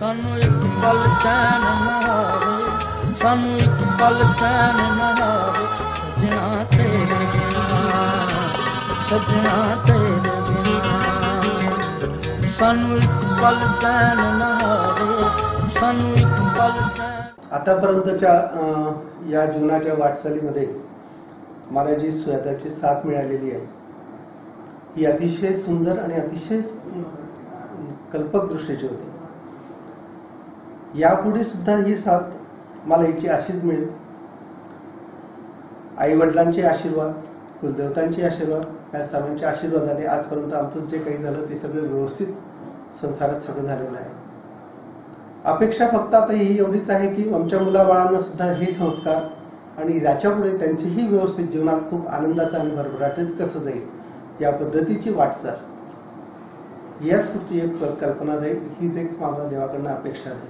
सानू एक पल चैन ना आवे, सानू एक पल चैन ना आवे, सजना तेरे बिना, सजना तेरे बिना। सानू एक पल चैन ना आवे, सानू एक पल चैन। आतापर्यंतच्या या जीवनाच्या वाटचालीमध्ये मला जी स्वतःची साथ मिळालेली आहे ही अतिशय सुंदर आणि अतिशय कल्पक दृष्टीची होती। यापुढे सुद्धा ही साथ मला याची अशीच मिळेल। आई वडिलांचे आशीर्वाद, कुलदेवतांचे आशीर्वाद, या सर्वांच्या आशीर्वादाने आजपर्यंत आमचं जे काही झालं ते सगळं व्यवस्थित संसारात सगळं झालेलं आहे। अपेक्षा फक्त आता ही एवढीच आहे की आमच्या मुलाबाळांना सुद्धा हे संस्कार आणि याच्यापुढे त्यांचीही व्यवस्थित जीवनात खूप आनंदाचा आणि भरभराटीच कसं जाईल या पद्धतीची वाटचाल याच पुढची एक कल्पना राहील, हीच एक मला देवाकडनं अपेक्षा आहे।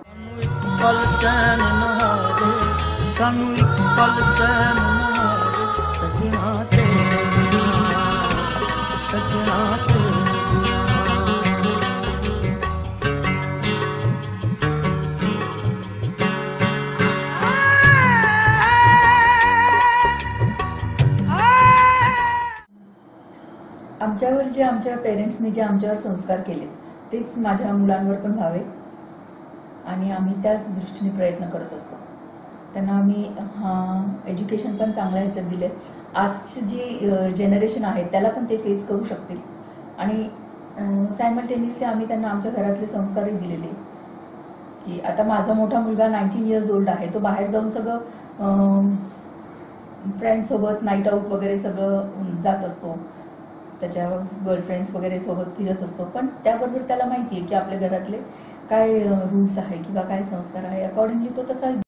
आमच्यावर जे आमच्या पेरेंट्सनी जे आमच्यावर संस्कार केले तेच माझ्या मुलांवर पण व्हावे आणि आम्ही त्याच दृष्टीने प्रयत्न करत असतो। त्यांना आम्ही एज्युकेशन पण चांगल्या ह्याच्यात दिले। आजची जी जनरेशन आहे त्याला पण ते फेस करू शकतील आणि सायमल्टेनियसली आम्ही त्यांना आमच्या घरातले संस्कारही दिलेले की आता माझा मोठा मुलगा 19 इयर्स ओल्ड आहे, तो बाहेर जाऊन सगळं फ्रेंड्स सोबत नाईट आउट वगैरे सगळं जात असतो, त्याच्या गर्लफ्रेंड्स वगैरे सोबत फिरत असतो, पण त्याबरोबर त्याला माहिती आहे की आपल्या घरातले काय रूल्स आहे किंवा काय संस्कार आहे, अकॉर्डिंगली तो तसा